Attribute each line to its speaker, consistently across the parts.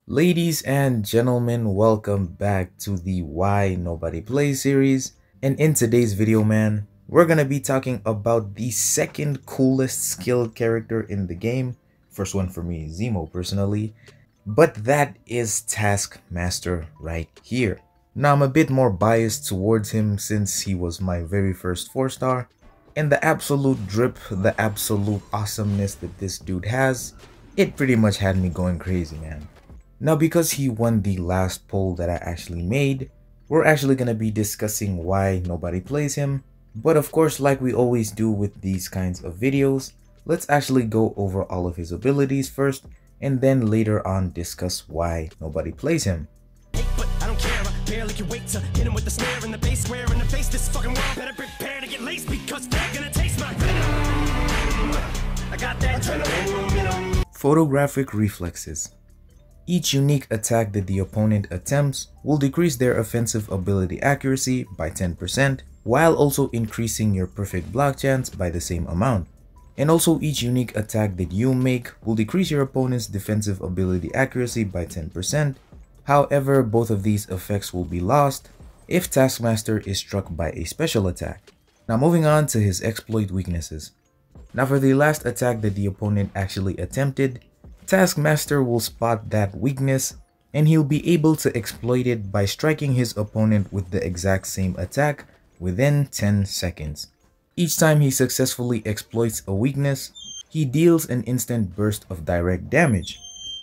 Speaker 1: Ladies and gentlemen, welcome back to the Why Nobody Plays series. And in today's video, man, we're gonna be talking about the second coolest skilled character in the game. First one for me, Zemo personally, but that is Taskmaster right here. Now I'm a bit more biased towards him since he was my very first 4-star, and the absolute drip, the absolute awesomeness that this dude has, it pretty much had me going crazy, man. Now, because he won the last poll that I actually made, we're actually going to be discussing why nobody plays him. But of course, like we always do with these kinds of videos, let's actually go over all of his abilities first, and then later on discuss why nobody plays him.
Speaker 2: But I don't care, I barely can wait to hit him with the snare and the bass square in the face. This fucking world better prepare to get laced because they're gonna taste my venom. I got that adrenaline.
Speaker 1: Photographic reflexes. Each unique attack that the opponent attempts will decrease their offensive ability accuracy by 10%, while also increasing your perfect block chance by the same amount. And also each unique attack that you make will decrease your opponent's defensive ability accuracy by 10%. However, both of these effects will be lost if Taskmaster is struck by a special attack. Now moving on to his exploit weaknesses. Now for the last attack that the opponent actually attempted, Taskmaster will spot that weakness and he'll be able to exploit it by striking his opponent with the exact same attack within 10 seconds. Each time he successfully exploits a weakness, he deals an instant burst of direct damage.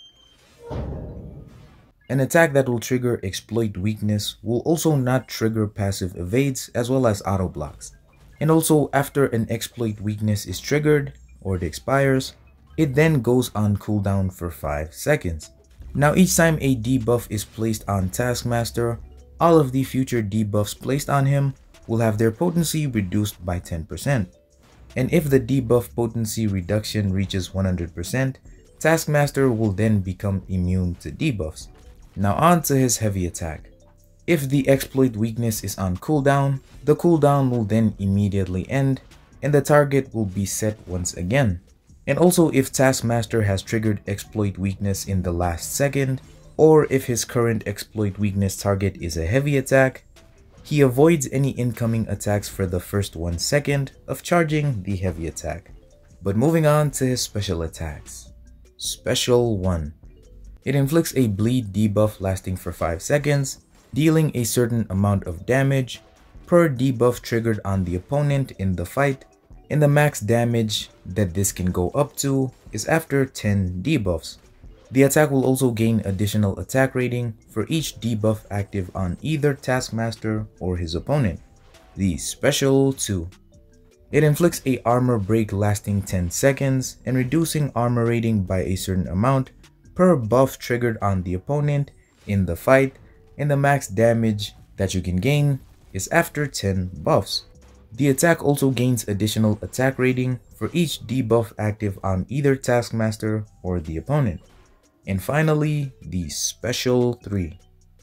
Speaker 1: An attack that will trigger exploit weakness will also not trigger passive evades as well as auto blocks. And also after an exploit weakness is triggered or it expires, it then goes on cooldown for 5 seconds. Now each time a debuff is placed on Taskmaster, all of the future debuffs placed on him will have their potency reduced by 10%. And if the debuff potency reduction reaches 100%, Taskmaster will then become immune to debuffs. Now on to his heavy attack. If the exploit weakness is on cooldown, the cooldown will then immediately end and the target will be set once again. And also if Taskmaster has triggered exploit weakness in the last second, or if his current exploit weakness target is a heavy attack, he avoids any incoming attacks for the first 1 second of charging the heavy attack. But moving on to his special attacks. Special 1. It inflicts a bleed debuff lasting for 5 seconds, dealing a certain amount of damage per debuff triggered on the opponent in the fight, and the max damage that this can go up to is after 10 debuffs. The attack will also gain additional attack rating for each debuff active on either Taskmaster or his opponent. The Special 2. It inflicts a armor break lasting 10 seconds and reducing armor rating by a certain amount per buff triggered on the opponent in the fight, and the max damage that you can gain is after 10 buffs. The attack also gains additional attack rating for each debuff active on either Taskmaster or the opponent. And finally, the Special 3.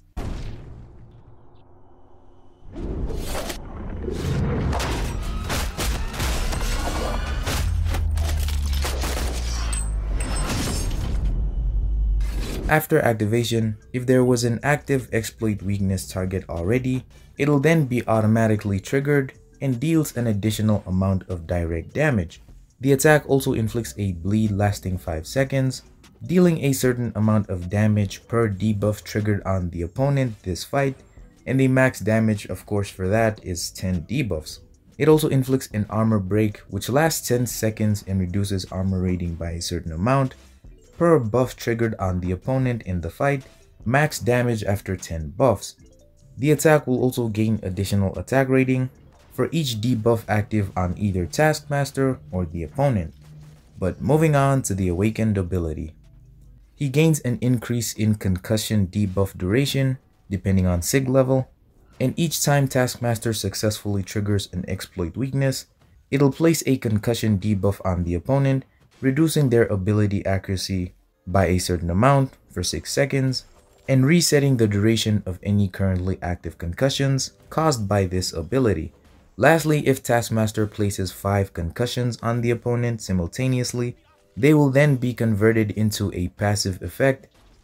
Speaker 1: After activation, if there was an active exploit weakness target already, it'll then be automatically triggered and deals an additional amount of direct damage. The attack also inflicts a bleed lasting 5 seconds, dealing a certain amount of damage per debuff triggered on the opponent this fight, and the max damage of course for that is 10 debuffs. It also inflicts an armor break which lasts 10 seconds and reduces armor rating by a certain amount per buff triggered on the opponent in the fight, max damage after 10 buffs. The attack will also gain additional attack rating for each debuff active on either Taskmaster or the opponent. But moving on to the Awakened ability. He gains an increase in concussion debuff duration depending on SIG level, and each time Taskmaster successfully triggers an exploit weakness, it'll place a concussion debuff on the opponent, reducing their ability accuracy by a certain amount for 6 seconds, and resetting the duration of any currently active concussions caused by this ability. Lastly, if Taskmaster places 5 concussions on the opponent simultaneously, they will then be converted into a passive effect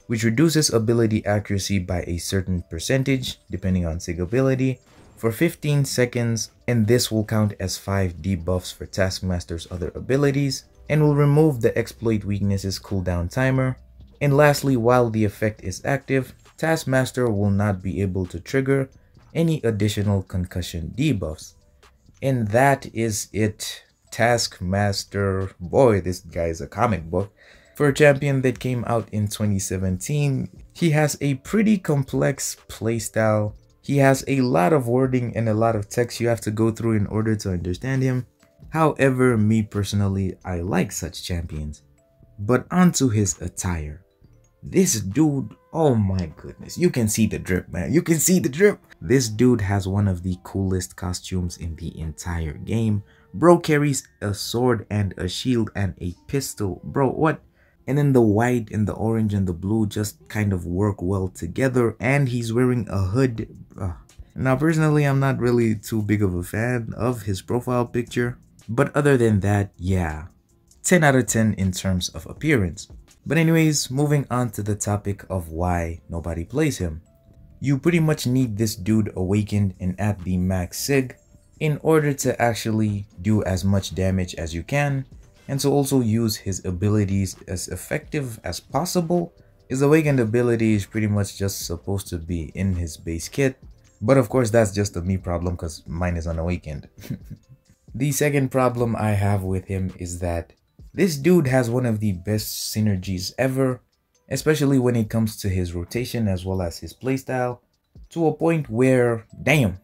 Speaker 1: which reduces ability accuracy by a certain percentage, depending on Sig ability, for 15 seconds, and this will count as 5 debuffs for Taskmaster's other abilities, and will remove the exploit weaknesses cooldown timer. And lastly, while the effect is active, Taskmaster will not be able to trigger any additional concussion debuffs. And that is it. Taskmaster, boy, this guy is a comic book. For a champion that came out in 2017, he has a pretty complex playstyle. He has a lot of wording and a lot of text you have to go through in order to understand him. However, me personally, I like such champions. But onto his attire. This dude, oh my goodness, you can see the drip, man. You can see the drip. This dude has one of the coolest costumes in the entire game. Bro carries a sword and a shield and a pistol. Bro, what? And then the white and the orange and the blue just kind of work well together. And he's wearing a hood. Now, personally, I'm not really too big of a fan of his profile picture. But other than that, yeah, 10 out of 10 in terms of appearance. But anyways, moving on to the topic of why nobody plays him. You pretty much need this dude awakened and at the max sig in order to actually do as much damage as you can, and to also use his abilities as effective as possible. His awakened ability is pretty much just supposed to be in his base kit, but of course that's just a me problem because mine is unawakened. The second problem I have with him is that this dude has one of the best synergies ever, especially when it comes to his rotation as well as his playstyle, to a point where, damn,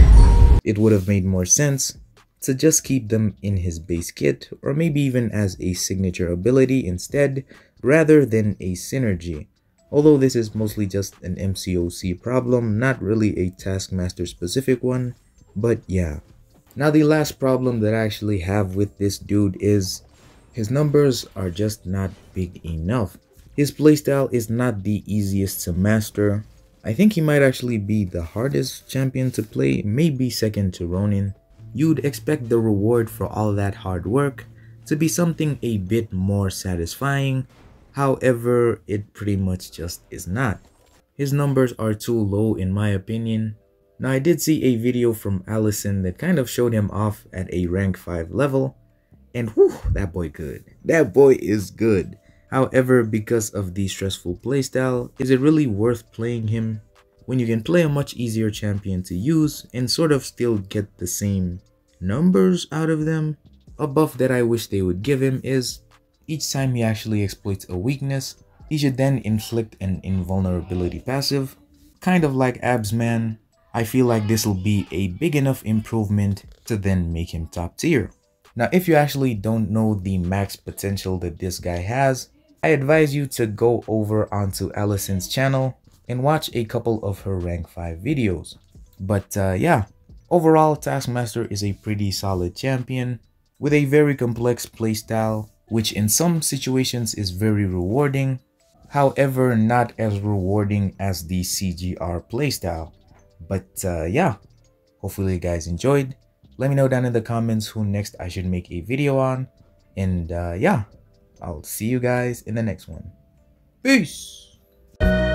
Speaker 1: it would have made more sense to just keep them in his base kit, or maybe even as a signature ability instead, rather than a synergy. Although this is mostly just an MCOC problem, not really a Taskmaster specific one, but yeah. Now the last problem that I actually have with this dude is his numbers are just not big enough. His playstyle is not the easiest to master. I think he might actually be the hardest champion to play, maybe second to Ronin. You'd expect the reward for all that hard work to be something a bit more satisfying. However, it pretty much just is not. His numbers are too low in my opinion. Now I did see a video from Allison that kind of showed him off at a rank 5 level. And whew, that boy good. That boy is good. However, because of the stressful playstyle, is it really worth playing him when you can play a much easier champion to use and sort of still get the same numbers out of them? A buff that I wish they would give him is, each time he actually exploits a weakness, he should then inflict an invulnerability passive, kind of like Absman. I feel like this will be a big enough improvement to then make him top tier. Now, if you actually don't know the max potential that this guy has, I advise you to go over onto Allison's channel and watch a couple of her rank 5 videos. But yeah, overall Taskmaster is a pretty solid champion with a very complex playstyle, which in some situations is very rewarding, however not as rewarding as the CGR playstyle. But yeah, hopefully you guys enjoyed. Let me know down in the comments who next I should make a video on, and yeah, I'll see you guys in the next one. Peace!